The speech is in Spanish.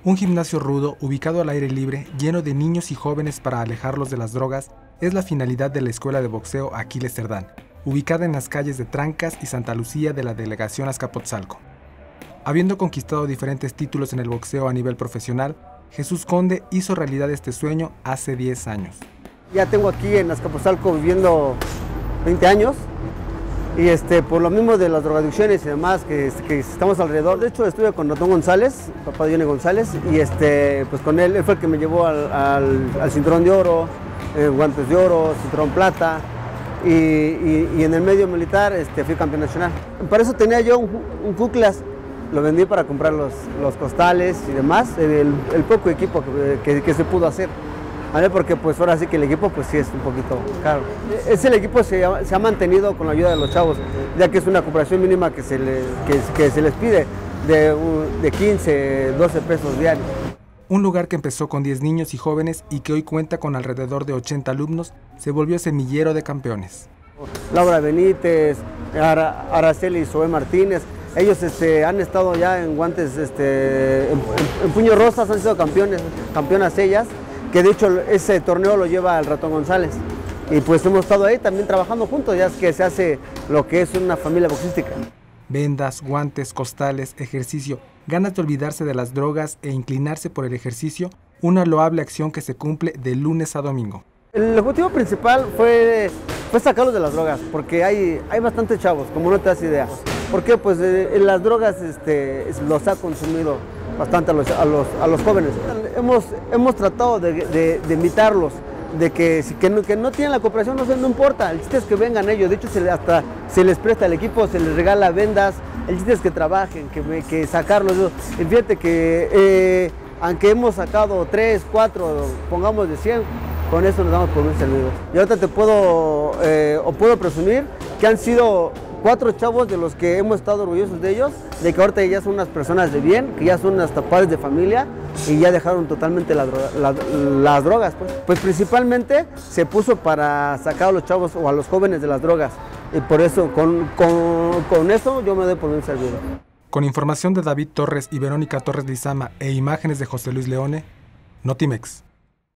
Un gimnasio rudo, ubicado al aire libre, lleno de niños y jóvenes para alejarlos de las drogas, es la finalidad de la Escuela de Boxeo Aquiles Cerdán, ubicada en las calles de Trancas y Santa Lucía de la delegación Azcapotzalco. Habiendo conquistado diferentes títulos en el boxeo a nivel profesional, Jesús Conde hizo realidad este sueño hace 10 años. Ya tengo aquí en Azcapotzalco viviendo 20 años y por lo mismo de las drogadicciones y demás que estamos alrededor. De hecho estuve con Ratón González, papá de Johnny González, y pues con él fue el que me llevó al cinturón de oro, guantes de oro, cinturón plata, y en el medio militar fui campeón nacional. Para eso tenía yo un Q-Class, lo vendí para comprar los costales y demás, el poco equipo que se pudo hacer. ¿Vale? Porque pues ahora sí que el equipo pues sí es un poquito caro. El equipo se ha mantenido con la ayuda de los chavos, ya que es una cooperación mínima que se les pide de 15, 12 pesos diarios. Un lugar que empezó con 10 niños y jóvenes y que hoy cuenta con alrededor de 80 alumnos, se volvió semillero de campeones. Laura Benítez, Araceli y Zoe Martínez, ellos han estado ya en guantes, en puños rosas, han sido campeonas ellas, que de hecho ese torneo lo lleva el Ratón González. Y pues hemos estado ahí también trabajando juntos, ya es que se hace lo que es una familia boxística. Vendas, guantes, costales, ejercicio, ganas de olvidarse de las drogas e inclinarse por el ejercicio, una loable acción que se cumple de lunes a domingo. El objetivo principal fue sacarlos de las drogas, porque hay bastantes chavos, como no te das idea. ¿Por qué? Pues las drogas los ha consumido bastante a los jóvenes. Hemos tratado de invitarlos, de que no tienen la cooperación, no importa, el chiste es que vengan ellos. De hecho hasta se les presta el equipo, se les regala vendas, el chiste es que trabajen, que sacarlos. Y fíjate que aunque hemos sacado 3, 4, pongamos de 100, con eso nos damos por muy servidos. Y ahorita puedo presumir que han sido 4 chavos de los que hemos estado orgullosos de ellos, de que ahorita ya son unas personas de bien, que ya son hasta padres de familia y ya dejaron totalmente las drogas. Pues principalmente se puso para sacar a los chavos o a los jóvenes de las drogas. Y por eso, con eso yo me doy por bien servido. Con información de David Torres y Verónica Torres Lizama e imágenes de José Luis Leone, Notimex.